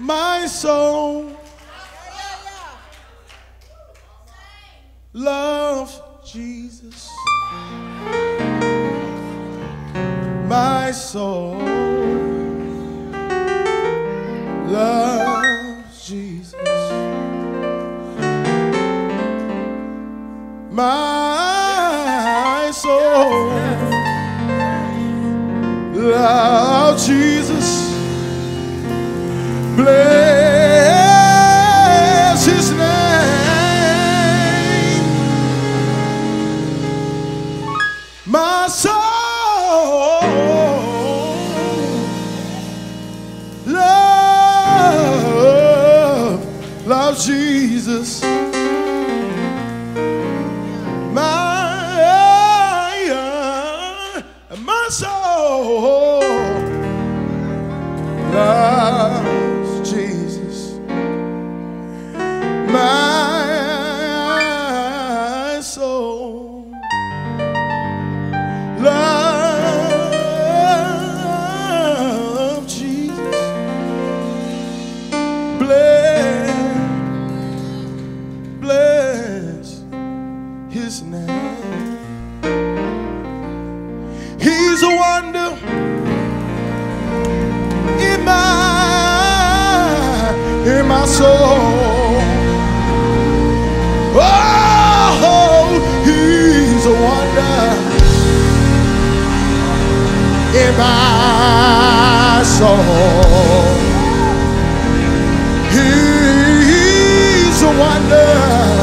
My soul loves Jesus. My soul loves Jesus. My soul loves Jesus. Bless his name. My soul loves Jesus. My soul loves Jesus. My soul loves Jesus. Bless his name. He's a wonder in my soul. Oh, he's a wonder in my soul. He's a wonder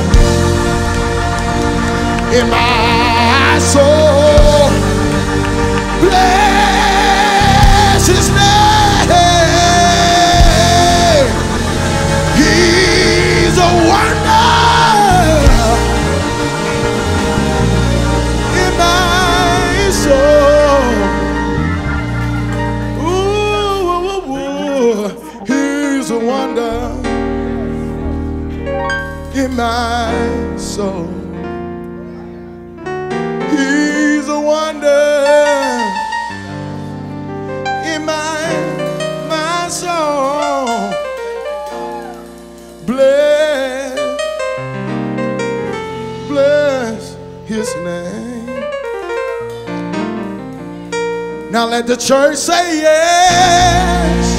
in my soul. Bless his name. He's a wonder in my soul. Ooh, ooh, ooh. He's a wonder in my soul. He's a wonder in my soul. Bless his name. Now let the church say yes.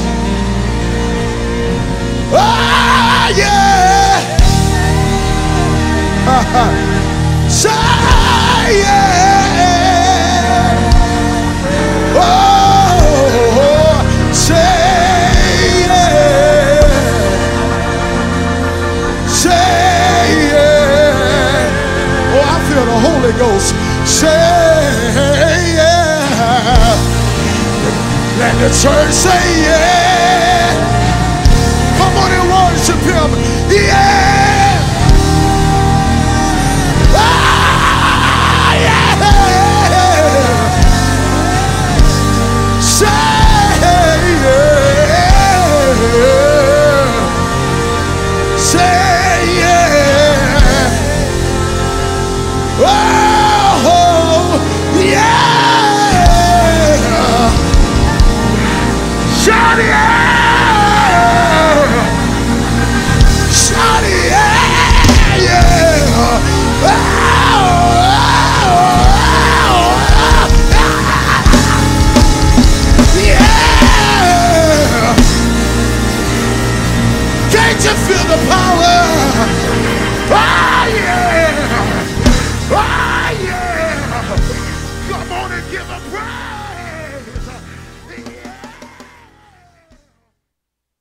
Ah, yeah. Say yeah. Oh, say yeah. Say yeah. Oh, I feel the Holy Ghost. Say yeah. Let the church say yeah. Come on and worship him. Yeah. Ah, yeah. Say yeah. Say yeah. Oh, yeah. Shout yeah. Shout yeah. Yeah. Oh, yeah. Can't you feel the power? Oh, yeah. Oh, yeah. Come on and give a praise.